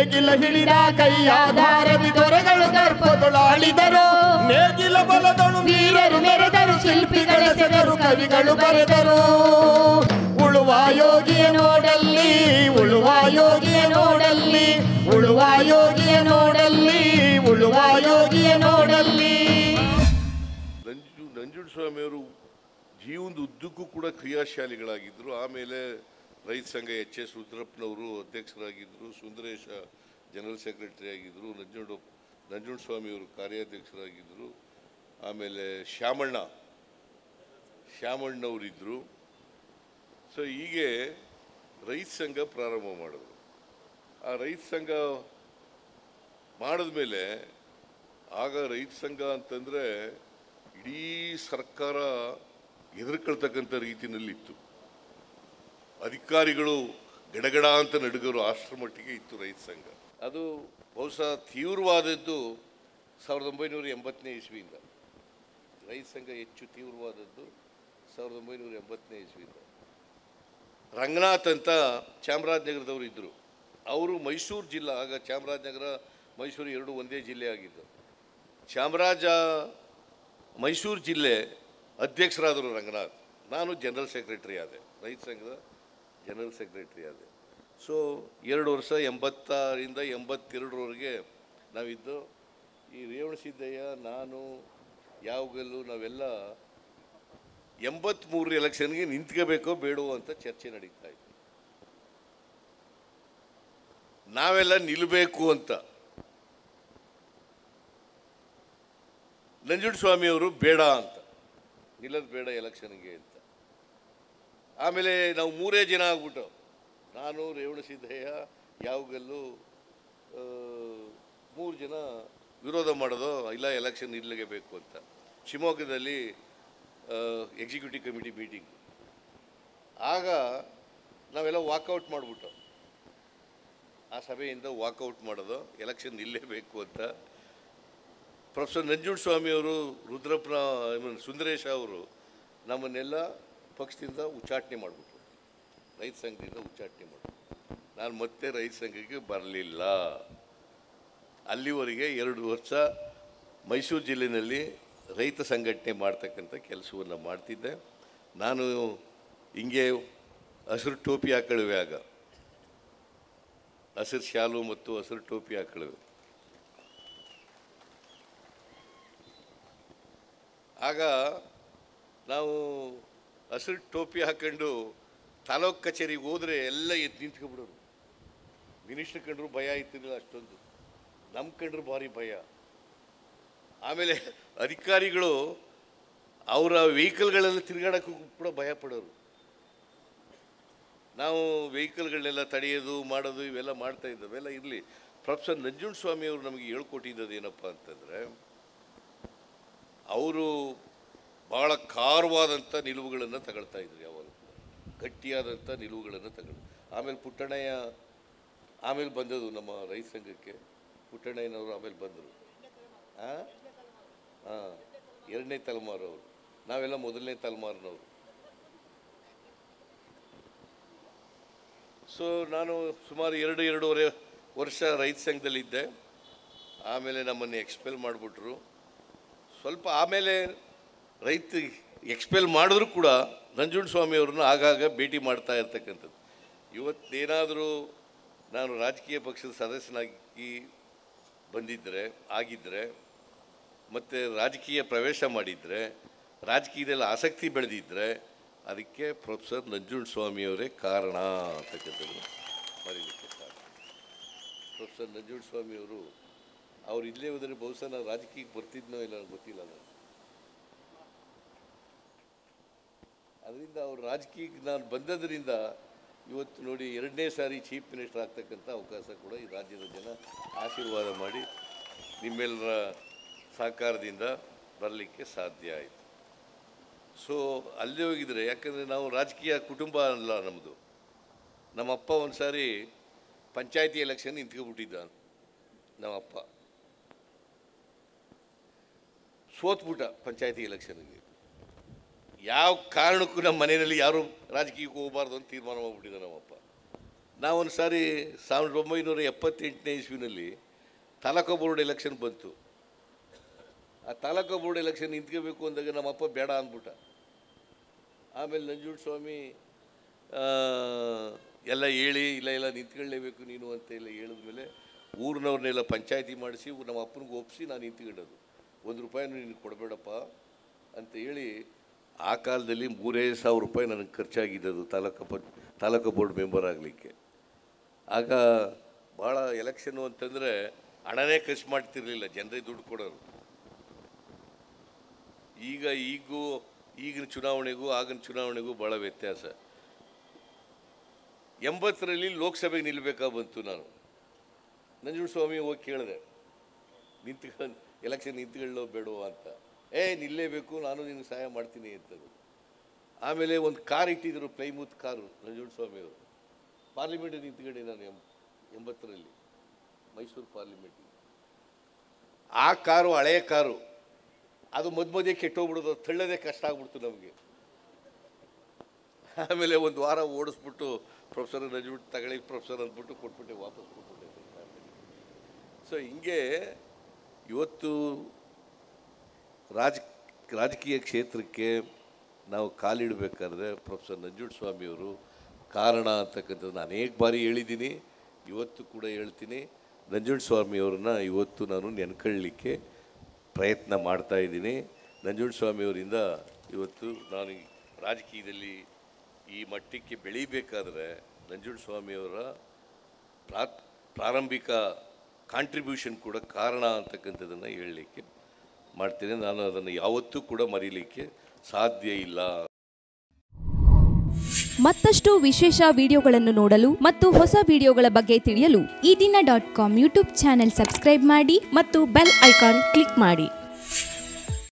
ನೇಗಿಲ ಹಿಡಿದ ಕೈಯಾಧಾರದಿ ದೊರೆಗಳು ದರ್ಪದೊಳಾಳಿದರು. ನೇಗಿಲ ಬಲದಳು ವೀರರು ಮೆರೆದರು, ಶಿಲ್ಪಿಗಳೆಸೆದರು, ಕವಿಗಳು ಬರೆದರು. ಉಳುವ ಯೋಗಿಯ ನೋಡಲ್ಲಿ, ಉಳುವ ಯೋಗಿಯ ನೋಡಲ್ಲಿ, ಉಳುವ ಯೋಗಿಯ ನೋಡಲ್ಲಿ, ಉಳುವ ಯೋಗಿಯ ನೋಡಲ್ಲಿ. ನಂಜುಂಡಸ್ವಾಮಿಯವರು ಜೀವನದ ಉದ್ದಕ್ಕೂ ಕೂಡ ಕ್ರಿಯಾಶಾಲಿಗಳಾಗಿದ್ದರು. ಆಮೇಲೆ ರೈತ ಸಂಘ HS ರುದ್ರಪ್ಪನವರು ಅಧ್ಯಕ್ಷರಾಗಿದ್ದರು, ಸುಂದರೇಶ ಜನರಲ್ ಸೆಕ್ರೆಟರಿ ಆಗಿದ್ದರು, ನಂಜುಂಡಸ್ವಾಮಿಯವರು ಕಾರ್ಯಾಧ್ಯಕ್ಷರಾಗಿದ್ದರು. ಆಮೇಲೆ ಶ್ಯಾಮಣ್ಣವರಿದ್ದರು. ಸೊ ಹೀಗೆ ರೈತ ಸಂಘ ಪ್ರಾರಂಭ ಮಾಡಿದ್ರು. ಆ ರೈತ ಸಂಘ ಮಾಡಿದ್ಮೇಲೆ ಆಗ ರೈತ ಸಂಘ ಅಂತಂದರೆ ಇಡೀ ಸರ್ಕಾರ ಹೆದರ್ಕೊಳ್ತಕ್ಕಂಥ ರೀತಿಯಲ್ಲಿತ್ತು. ಅಧಿಕಾರಿಗಳು ಗಡಗಡ ಅಂತ ನಡುಗರು ಅಷ್ಟರ ಮಟ್ಟಿಗೆ ಇತ್ತು ರೈತ ಸಂಘ. ಅದು ಬಹುಶಃ ತೀವ್ರವಾದದ್ದು 1980ನೇ ಇಸ್ವಿಯಿಂದ. ರೈತ ಸಂಘ ಹೆಚ್ಚು ತೀವ್ರವಾದದ್ದು 1980ನೇ ಇಸ್ವಿಯಿಂದ. ರಂಗನಾಥ್ ಅಂತ ಚಾಮರಾಜನಗರದವರು ಇದ್ದರು. ಅವರು ಮೈಸೂರು ಜಿಲ್ಲಾ, ಆಗ ಚಾಮರಾಜನಗರ ಮೈಸೂರು ಎರಡು ಒಂದೇ ಜಿಲ್ಲೆ ಆಗಿದ್ದು. ಮೈಸೂರು ಜಿಲ್ಲೆ ಅಧ್ಯಕ್ಷರಾದರು ರಂಗನಾಥ್. ನಾನು ಜನರಲ್ ಸೆಕ್ರೆಟರಿ ಆದೆ, ರೈತ ಸಂಘದ ಜನರಲ್ ಸೆಕ್ರೆಟರಿ ಆದೆ. ಸೊ 2 ವರ್ಷ 80ರಿಂದ 82ರವರೆಗೆ ನಾವಿದ್ದು. ಈ ರೇವಣಸಿದ್ದಯ್ಯ, ನಾನು, ಯಾವಾಗಲೂ ನಾವೆಲ್ಲ 83 ಎಲೆಕ್ಷನ್ಗೆ ನಿಂತ್ಕೋಬೇಕೋ ಬೇಡವೋ ಅಂತ ಚರ್ಚೆ ನಡೀತಾ ಇತ್ತು. ನಾವೆಲ್ಲ ನಿಲ್ಲಬೇಕು ಅಂತ. ನಂಜುಂಡಸ್ವಾಮಿಯವರು ಬೇಡ ಅಂತ, ನಿಲ್ಲೋದು ಬೇಡ ಎಲೆಕ್ಷನ್ಗೆ ಅಂತ. ಆಮೇಲೆ ನಾವು 3 ಜನ ಆಗ್ಬಿಟ್ಟು, ನಾನು, ರೇವಣಸಿದ್ದಯ್ಯ, ಯಾವಾಗಲೂ 3 ಜನ ವಿರೋಧ ಮಾಡೋದು, ಇಲ್ಲ ಎಲೆಕ್ಷನ್ ನಿಲ್ಲಲೇಬೇಕು ಅಂತ. ಶಿವಮೊಗ್ಗದಲ್ಲಿ ಎಕ್ಸಿಕ್ಯೂಟಿವ್ ಕಮಿಟಿ ಮೀಟಿಂಗ್. ಆಗ ನಾವೆಲ್ಲ ವಾಕೌಟ್ ಮಾಡಿಬಿಟ್ಟು, ಆ ಸಭೆಯಿಂದ ವಾಕೌಟ್ ಮಾಡೋದು, ಎಲೆಕ್ಷನ್ ನಿಲ್ಲೇಬೇಕು ಅಂತ. ಪ್ರೊಫೆಸರ್ ನಂಜುಂಡಸ್ವಾಮಿಯವರು, ರುದ್ರಪ್ಪನ, ಸುಂದರೇಶ ಅವರು ನಮ್ಮನ್ನೆಲ್ಲ ಪಕ್ಷದಿಂದ ಉಚ್ಚಾಟನೆ ಮಾಡಿಬಿಟ್ರು, ರೈತ ಸಂಘದಿಂದ ಉಚ್ಚಾಟನೆ ಮಾಡಿಬಿಟ್ರು. ನಾನು ಮತ್ತೆ ರೈತ ಸಂಘಕ್ಕೆ ಬರಲಿಲ್ಲ. ಅಲ್ಲಿವರೆಗೆ 2 ವರ್ಷ ಮೈಸೂರು ಜಿಲ್ಲೆಯಲ್ಲಿ ರೈತ ಸಂಘಟನೆ ಮಾಡ್ತಕ್ಕಂಥ ಕೆಲಸವನ್ನು ಮಾಡ್ತಿದ್ದೆ. ನಾನು ಹಿಂಗೆ ಹಸಿರು ಟೋಪಿ ಹಾಕೊಳ್ಳುವೆ, ಆಗ ಹಸಿರು ಶಾಲು ಮತ್ತು ಹಸಿರು ಟೋಪಿ ಹಾಕೊಳ್ಳುವೆ. ಆಗ ನಾವು ಹಸಿರು ಟೋಪಿ ಹಾಕೊಂಡು ತಾಲೂಕು ಕಚೇರಿಗೆ ಹೋದರೆ ಎಲ್ಲ ಎದ್ದು ನಿಂತ್ಕೊಬಿಡೋರು. ಮಿನಿಸ್ಟ್ರ್ ಕಂಡ್ರು ಭಯ ಇರ್ತಿರಲಿಲ್ಲ ಅಷ್ಟೊಂದು, ನಮ್ಮ ಕಂಡ್ರು ಭಾರಿ ಭಯ. ಆಮೇಲೆ ಅಧಿಕಾರಿಗಳು ಅವರ ವೆಹಿಕಲ್ಗಳೆಲ್ಲ ತಿರುಗಾಡೋಕ್ಕೂ ಕೂಡ ಭಯ ಪಡೋರು. ನಾವು ವೆಹಿಕಲ್ಗಳನ್ನೆಲ್ಲ ತಡೆಯೋದು ಮಾಡೋದು ಇವೆಲ್ಲ ಮಾಡ್ತಾ ಇದ್ದವೆಲ್ಲ ಇರಲಿ. ಪ್ರೊಫೆಸರ್ ನಂಜುಂಡಸ್ವಾಮಿಯವರು ನಮಗೆ ಹೇಳ್ಕೊಟ್ಟಿದ್ದದು ಏನಪ್ಪ ಅಂತಂದರೆ, ಅವರು ಭಾಳ ಖಾರವಾದಂಥ ನಿಲುವುಗಳನ್ನು ತಗೊಳ್ತಾ ಇದ್ರು, ಯಾವಾಗ ಗಟ್ಟಿಯಾದಂಥ ನಿಲುವುಗಳನ್ನು ತಗೊಳ್ಳಿ. ಆಮೇಲೆ ಪುಟ್ಟಣ್ಣಯ್ಯ ಆಮೇಲೆ ಬಂದದ್ದು ನಮ್ಮ ರೈತ ಸಂಘಕ್ಕೆ. ಪುಟ್ಟಣ್ಣಯ್ಯನವರು ಆಮೇಲೆ ಬಂದರು. ಹಾಂ, 2ನೇ ತಲೆಮಾರು ಅವರು, ನಾವೆಲ್ಲ 1ನೇ ತಲೆಮಾರಿನವರು. ಸೊ ನಾನು ಸುಮಾರು 2-2.5 ವರ್ಷ ರೈತ ಸಂಘದಲ್ಲಿದ್ದೆ. ಆಮೇಲೆ ನಮ್ಮನ್ನು ಎಕ್ಸ್ಪೆಲ್ ಮಾಡಿಬಿಟ್ರು. ಸ್ವಲ್ಪ ಆಮೇಲೆ ರೈತ ಎಕ್ಸ್ಪೆಲ್ ಮಾಡಿದ್ರು ಕೂಡ ನಂಜುಂಡಸ್ವಾಮಿಯವ್ರನ್ನ ಆಗಾಗ ಭೇಟಿ ಮಾಡ್ತಾ ಇರ್ತಕ್ಕಂಥದ್ದು. ಇವತ್ತೇನಾದರೂ ನಾನು ರಾಜಕೀಯ ಪಕ್ಷದ ಸದಸ್ಯನಾಗಿ ಆಗಿದ್ದರೆ ಮತ್ತು ರಾಜಕೀಯ ಪ್ರವೇಶ ಮಾಡಿದರೆ, ರಾಜಕೀಯದಲ್ಲಿ ಆಸಕ್ತಿ ಬೆಳೆದಿದ್ದರೆ ಅದಕ್ಕೆ ಪ್ರೊಫೆಸರ್ ನಂಜುಂಡಸ್ವಾಮಿಯವರೇ ಕಾರಣ ಅಂತಕ್ಕಂಥದ್ದು ಮರೀಲಿಕ್ಕೆ ಸಾಧ್ಯ. ಪ್ರೊಫೆಸರ್ ನಂಜುಂಡಸ್ವಾಮಿಯವರು ಅವ್ರು ಇಲ್ಲೇ ಹೋದರೆ ಬಹುಶಃ ನಾನು ರಾಜಕೀಯಕ್ಕೆ ಬರ್ತಿದ್ನೋ ಇಲ್ಲ ಗೊತ್ತಿಲ್ಲ ನನಗೆ. ಅದರಿಂದ ಅವ್ರು ರಾಜಕೀಯಕ್ಕೆ ನಾನು ಬಂದದ್ರಿಂದ ಇವತ್ತು ನೋಡಿ 2ನೇ ಸಾರಿ ಚೀಫ್ ಮಿನಿಸ್ಟರ್ ಆಗ್ತಕ್ಕಂಥ ಅವಕಾಶ ಕೂಡ ಈ ರಾಜ್ಯದ ಜನ ಆಶೀರ್ವಾದ ಮಾಡಿ ನಿಮ್ಮೆಲ್ಲರ ಸಹಕಾರದಿಂದ ಬರಲಿಕ್ಕೆ ಸಾಧ್ಯ ಆಯಿತು. ಸೊ ಅಲ್ಲಿ ಹೋಗಿದರೆ, ಯಾಕಂದರೆ ನಾವು ರಾಜಕೀಯ ಕುಟುಂಬ ಅಲ್ಲ ನಮ್ಮದು. ನಮ್ಮಪ್ಪ ಒಂದು ಸಾರಿ ಪಂಚಾಯತಿ ಎಲೆಕ್ಷನ್ ನಿಂತ್ಕೊಬಿಟ್ಟಿದ್ದ. ನಮ್ಮಪ್ಪ ಸೋತ್ಬಿಟ್ಟ ಪಂಚಾಯತಿ ಎಲೆಕ್ಷನ್ಗೆ. ಯಾವ ಕಾರಣಕ್ಕೂ ನಮ್ಮ ಮನೆಯಲ್ಲಿ ಯಾರೂ ರಾಜಕೀಯಕ್ಕೆ ಹೋಗಬಾರ್ದು ಅಂತ ತೀರ್ಮಾನ ಮಾಡಿಬಿಟ್ಟಿದ್ದ ನಮ್ಮಪ್ಪ. ನಾವೊಂದು ಸಾರಿ 1978ನೇ ಇಸ್ವಿನಲ್ಲಿ ತಾಲೂಕು ಬೋರ್ಡ್ ಎಲೆಕ್ಷನ್ ಬಂತು. ಆ ತಾಲೂಕು ಬೋರ್ಡ್ ಎಲೆಕ್ಷನ್ ನಿಂತ್ಕೋಬೇಕು ಅಂದಾಗ ನಮ್ಮಪ್ಪ ಬೇಡ ಅಂದ್ಬಿಟ್ಟ. ಆಮೇಲೆ ನಂಜುಂಡಸ್ವಾಮಿ ಎಲ್ಲ ಹೇಳಿ ಇಲ್ಲ ನಿಂತ್ಕೊಳ್ಳೇಬೇಕು ನೀನು ಅಂತ ಎಲ್ಲ ಹೇಳಿದ್ಮೇಲೆ ಊರಿನವ್ರನ್ನೆಲ್ಲ ಪಂಚಾಯತಿ ಮಾಡಿಸಿ ನಮ್ಮ ಅಪ್ಪನಿಗೆ ಒಪ್ಪಿಸಿ ನಾನು ನಿಂತ್ಕೊಂಡದು. ₹1 ನಿನಗೆ ಕೊಡಬೇಡಪ್ಪ ಅಂತ ಹೇಳಿ ಆ ಕಾಲದಲ್ಲಿ 3,000 ರೂಪಾಯಿ ನನಗೆ ಖರ್ಚಾಗಿದ್ದದು ತಾಲೂಕು ಬೋರ್ಡ್ ಮೆಂಬರ್ ಆಗಲಿಕ್ಕೆ. ಆಗ ಭಾಳ ಎಲೆಕ್ಷನ್ನು ಅಂತಂದರೆ ಹಣನೇ ಖರ್ಚು ಮಾಡ್ತಿರ್ಲಿಲ್ಲ, ಜನರೇ ದುಡ್ಡು ಕೊಡೋರು. ಈಗಿನ ಚುನಾವಣೆಗೂ ಆಗಿನ ಚುನಾವಣೆಗೂ ಭಾಳ ವ್ಯತ್ಯಾಸ. 80ರಲ್ಲಿ ಲೋಕಸಭೆಗೆ ನಿಲ್ಲಬೇಕಾಗಿ ಬಂತು. ನಾನು ನಂಜುಂಡಸ್ವಾಮಿ ಹೋಗಿ ಕೇಳಿದೆ, ಎಲೆಕ್ಷನ್ ನಿಂತ್ಕೊಳ್ಳೋ ಬೇಡೋ ಅಂತ. ನಿಲ್ಲೇಬೇಕು, ನಾನು ನಿನಗೆ ಸಹಾಯ ಮಾಡ್ತೀನಿ ಅಂತದ್ದು. ಆಮೇಲೆ ಒಂದು ಕಾರ್ ಇಟ್ಟಿದ್ರು, ಪ್ಲೈಮೂತ್ ಕಾರು, ನಂಜುಂಡಸ್ವಾಮಿಯವರು ಪಾರ್ಲಿಮೆಂಟಿಗೆ ನಿಂತ್ಕೊಂಡೆ ನಾನು 80ರಲ್ಲಿ ಮೈಸೂರು ಪಾರ್ಲಿಮೆಂಟಿಗೆ. ಆ ಕಾರು ಹಳೆಯ ಕಾರು, ಅದು ಮಧ್ಯೆ ಕೆಟ್ಟೋಗ್ಬಿಡೋದು, ತಳ್ಳೋದೇ ಕಷ್ಟ ಆಗ್ಬಿಡ್ತು ನಮಗೆ. ಆಮೇಲೆ ಒಂದು ವಾರ ಓಡಿಸ್ಬಿಟ್ಟು ಪ್ರೊಫೆಸರ್ ನಂಜುಂಡ ತಗೊಳ್ಳಿ ಪ್ರೊಫೆಸರ್ ಅಂದ್ಬಿಟ್ಟು ಕೊಟ್ಬಿಟ್ಟೆ, ವಾಪಸ್ ಕೊಟ್ಬಿಟ್ಟೆ. ಸೊ ಹಿಂಗೆ ಇವತ್ತು ರಾಜಕೀಯ ಕ್ಷೇತ್ರಕ್ಕೆ ನಾವು ಕಾಲಿಡಬೇಕಾದ್ರೆ ಪ್ರೊಫೆಸರ್ ನಂಜುಂಡಸ್ವಾಮಿಯವರು ಕಾರಣ ಅಂತಕ್ಕಂಥದ್ದನ್ನು ಅನೇಕ ಬಾರಿ ಹೇಳಿದ್ದೀನಿ, ಇವತ್ತು ಕೂಡ ಹೇಳ್ತೀನಿ. ನಂಜುಂಡಸ್ವಾಮಿಯವ್ರನ್ನ ಇವತ್ತು ನಾನು ನೆನ್ಕೊಳ್ಳಲಿಕ್ಕೆ ಪ್ರಯತ್ನ ಮಾಡ್ತಾಯಿದ್ದೀನಿ. ನಂಜುಂಡಸ್ವಾಮಿಯವರಿಂದ ಇವತ್ತು ನಾನು ರಾಜಕೀಯದಲ್ಲಿ ಈ ಮಟ್ಟಕ್ಕೆ ಬೆಳೀಬೇಕಾದ್ರೆ ನಂಜುಂಡಸ್ವಾಮಿಯವರ ಪ್ರಾರಂಭಿಕ ಕಾಂಟ್ರಿಬ್ಯೂಷನ್ ಕೂಡ ಕಾರಣ ಅಂತಕ್ಕಂಥದ್ದನ್ನು ಹೇಳಲಿಕ್ಕೆ ಮಾಡ್ತೀನಿ. ನಾನು ಅದನ್ನು ಯಾವತ್ತೂ ಕೂಡ ಮರೀಲಿಕ್ಕೆ ಸಾಧ್ಯ ಇಲ್ಲ. ಮತ್ತಷ್ಟು ವಿಶೇಷ ವಿಡಿಯೋಗಳನ್ನು ನೋಡಲು ಮತ್ತು ಹೊಸ ವಿಡಿಯೋಗಳ ಬಗ್ಗೆ ತಿಳಿಯಲು EDina.com ಯೂಟ್ಯೂಬ್ ಚಾನೆಲ್ ಸಬ್ಸ್ಕ್ರೈಬ್ ಮಾಡಿ ಮತ್ತು ಬೆಲ್ ಐಕಾನ್ ಕ್ಲಿಕ್ ಮಾಡಿ.